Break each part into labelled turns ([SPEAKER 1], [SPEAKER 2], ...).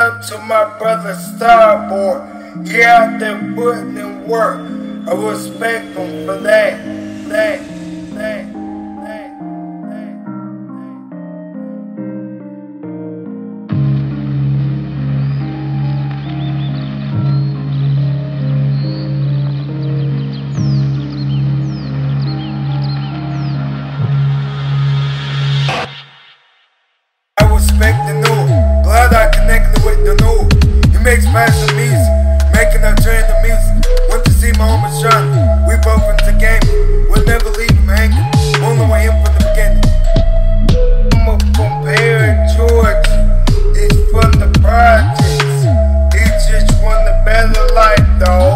[SPEAKER 1] Up to my brother Starboy, yeah, out there putting in work. I respect him for that. I respect the new, glad I connected with the new. He makes massive music, making a trend of music. Want to see my homie shine, we both into gaming. We'll never leave him hanging, only with him from the beginning. I'm up from Perry, Georgia, he's from the projects. He just won the better life, dawg.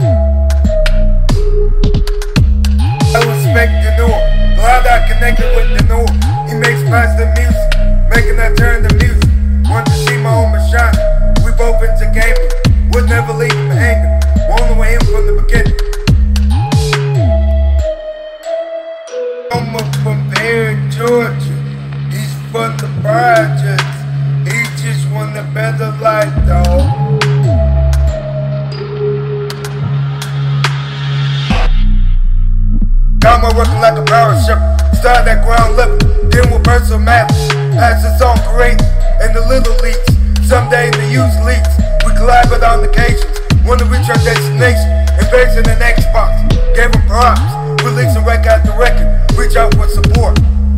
[SPEAKER 1] I respect the new, glad I connected with the new. He makes massive music, making that turn to music. Want to see my homie shine, we both into gaming. We'll never leave him hanging, only with him from the beginning. I'm up from Perry, Georgia, he's from the projects. He just won the better life, dawg. Got my working like a power ship, started at ground level, then with personal matters. As the song created in the little leagues, someday in the youth leagues, we collaborate on occasions. Want to reach our destination, invasion in Xbox, gave them props, releasing record after record, reach out for support.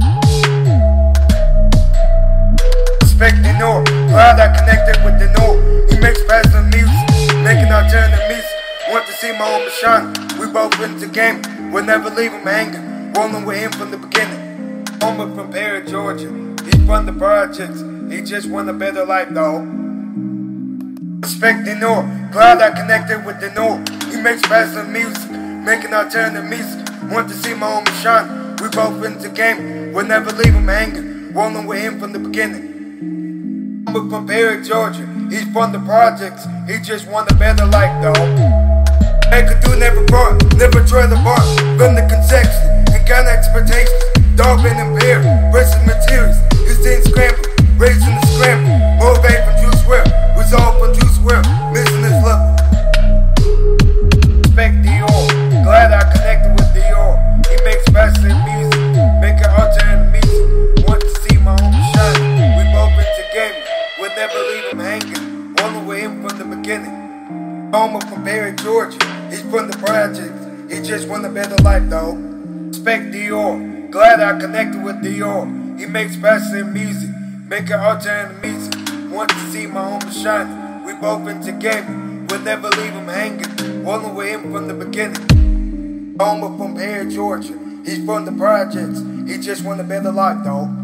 [SPEAKER 1] Respect the North, glad I connected with the North. He makes passive music, making alternative music. Want to see my homie shine, we both into gaming. We'll never leave him hanging, rolling with him from the beginning. Homie from Perry, Georgia, he's from the projects. He just won a better life, dawg. Respect the North, glad I connected with the North. He makes passive music, making alternative music. Want to see my homie shine, we both into gaming. We'll never leave him hanging, rolling with him from the beginning. Homie from Perry, Georgia, he's from the projects. He just won a better life, dawg. They could do never part, never try the bar. From the conception and kind of expectations. Dog been impaired, resting materials. His team scramble, raising the scramble. Motivate from Juice WRLD, resolve from Juice WRLD. Missing his level. Respect Dior, glad I connected with Dior. He makes passive music, making alternative music. Want to see my homie shine, we both into gaming. We'll never leave him hanging, rolling with him from the beginning. Homie from Perry, Georgia, he's from the projects. He just won a better life, dawg. Respect Dior, glad I connected with Dior. He makes passive music, making alternative music. Want to see my homie shine, we both into gaming. We'll never leave him hanging, rolling with him from the beginning. Homie from Perry, Georgia, he's from the projects. He just won a better life, dawg.